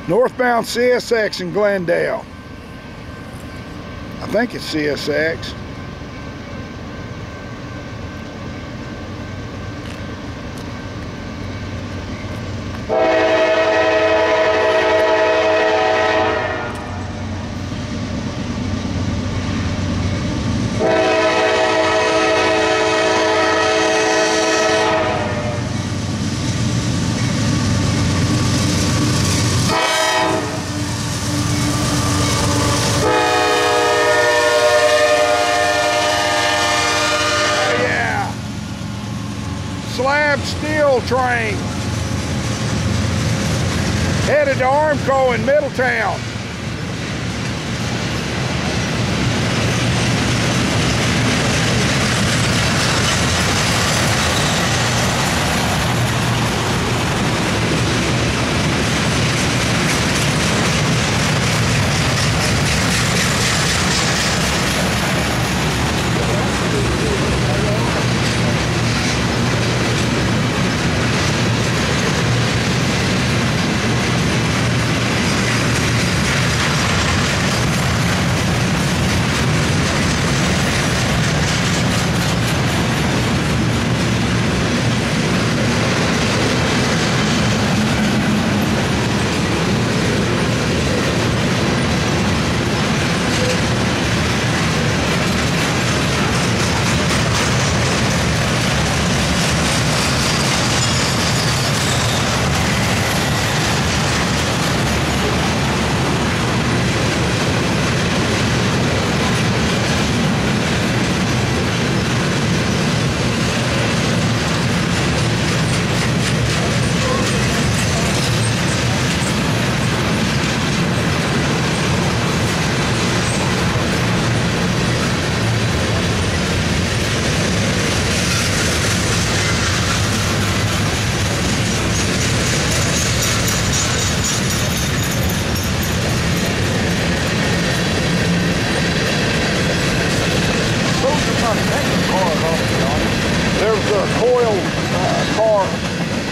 Northbound CSX in Glendale. I think it's CSX. Slab steel train headed to Armco in Middletown. There's a coil car.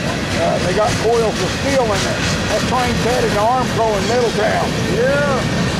They got coils of steel in it. That train's headed to Armco in Middletown. Yeah.